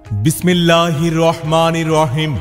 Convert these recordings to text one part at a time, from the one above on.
বিসমিল্লাহির রহমানির রহিম।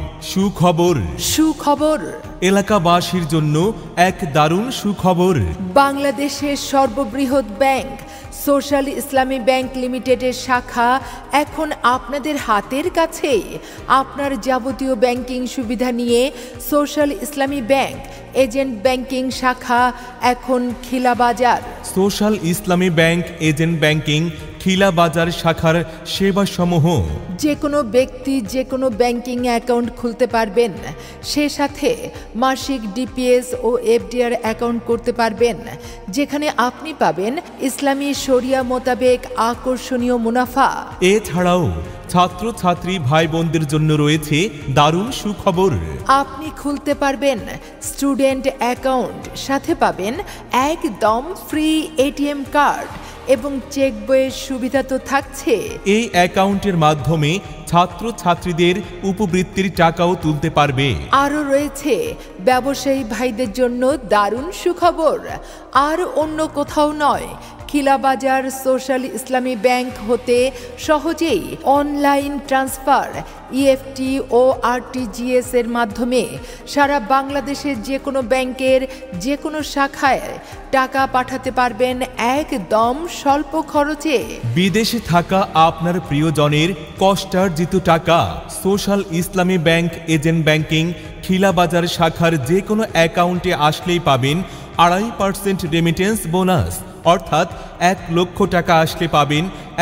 সুখবর এলাকাবাসীর জন্য এক দারুণ সুখবর। বাংলাদেশের সর্ববৃহৎ ব্যাংক সোশ্যাল ইসলামী ব্যাংক লিমিটেডের শাখা এখন আপনাদের হাতের কাছেই। আপনার যাবতীয় ব্যাংকিং সুবিধা নিয়ে সোশ্যাল ইসলামী ব্যাংক এজেন্ট ব্যাংকিং শাখা এখন খিলা বাজার। সোশ্যাল ইসলামী ব্যাংক এজেন্ট ব্যাংকিং খিলা বাজার শাখার সেবাসমূহ: যে কোনো ব্যক্তি যে কোনো ব্যাংকিং অ্যাকাউন্ট খুলতে পারবেন, সে সাথে মাসিক ডিপিএস ও এফডিআর অ্যাকাউন্ট করতে পারবেন, যেখানে আপনি পাবেন ইসলামী শরিয়া মোতাবেক আকর্ষণীয় মুনাফা। এছাড়াও ছাত্রছাত্রী ভাই বোনদের জন্য রয়েছে দারুণ সুখবর। আপনি খুলতে পারবেন স্টুডেন্ট অ্যাকাউন্ট, সাথে পাবেন একদম ফ্রি এটিএম কার্ড এবং চেক বইয়ের সুবিধা তো থাকছে। এই অ্যাকাউন্টের মাধ্যমে ছাত্রছাত্রীদের উপবৃত্তির টাকাও তুলতে পারবে। আরও রয়েছে ব্যবসায়ী ভাইদের জন্য দারুণ সুখবর। আর অন্য কোথাও নয়, খিলাবাজার সোশ্যাল ইসলামী ব্যাংক হতে সহজেই অনলাইন ট্রান্সফার, ইএফটি ও আরটিজিএস এর মাধ্যমে সারা বাংলাদেশের যে কোনো ব্যাংকের যে কোনো শাখায় টাকা পাঠাতে পারবেন একদম স্বল্প খরচে। বিদেশে থাকা আপনার প্রিয়জনের কষ্টার্জিত টাকা সোশ্যাল ইসলামী ব্যাংক এজেন্ট ব্যাংকিং খিলাবাজার শাখার যে কোনো অ্যাকাউন্টে আসলেই পাবেন 2.5% রেমিটেন্স বোনাস, অর্থাৎ 1 লক্ষ টাকা আসলে পাবেন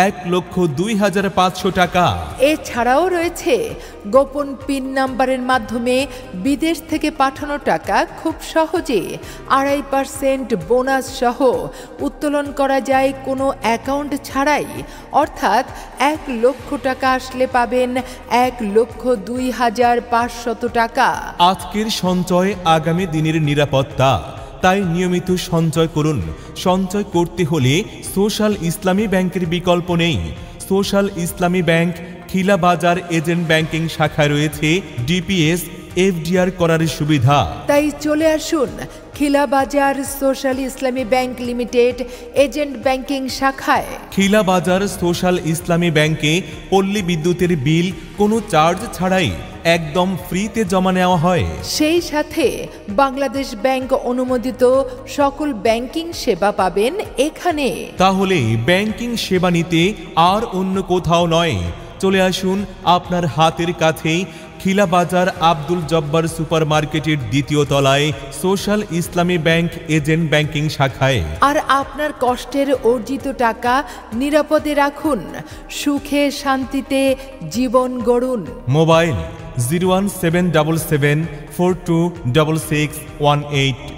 1,02,500 টাকা। এছাড়াও রয়েছে গোপন পিন নাম্বারের মাধ্যমে বিদেশ থেকে পাঠানো টাকা খুব সহজে 2.5% বোনাস সহ উত্তোলন করা যায় কোনো অ্যাকাউন্ট ছাড়াই, অর্থাৎ 1 লক্ষ টাকা আসলে পাবেন 1,02,500 টাকা। আজকের সঞ্চয় আগামী দিনের নিরাপত্তা, তাই নিয়মিত সঞ্চয় করুন। সঞ্চয় করতে হলে সোশ্যাল ইসলামী ব্যাংকের বিকল্প নেই। সোশ্যাল ইসলামী ব্যাংক খিলা বাজার এজেন্ট ব্যাংকিং শাখায় রয়েছে ডিপিএস, এফডিআর করার সুবিধা। তাই চলে আসুন খিলা বাজার সোশ্যাল ইসলামী ব্যাংক লিমিটেড এজেন্ট ব্যাংকিং শাখায়। খিলা বাজার সোশ্যাল ইসলামী ব্যাংকে পল্লী বিদ্যুতের বিল কোনো চার্জ ছাড়াই একদম ফ্রিতে জমা নেওয়া হয়। সেই সাথে বাংলাদেশ ব্যাংক অনুমোদিত সকল ব্যাংকিং সেবা পাবেন এখানে। তাহলে ব্যাংকিং সেবা নিতে আর অন্য কোথাও নয়, চলে আসুন আপনার হাতের কাছেই খিলা বাজার আব্দুল জব্বার সুপার মার্কেটের 2য় তলায় সোশ্যাল ইসলামী ব্যাংক এজেন্ট ব্যাংকিং শাখায়। আর আপনার কষ্টের অর্জিত টাকা নিরাপদে রাখুন, সুখে শান্তিতে জীবন গড়ুন। মোবাইল 01777426618।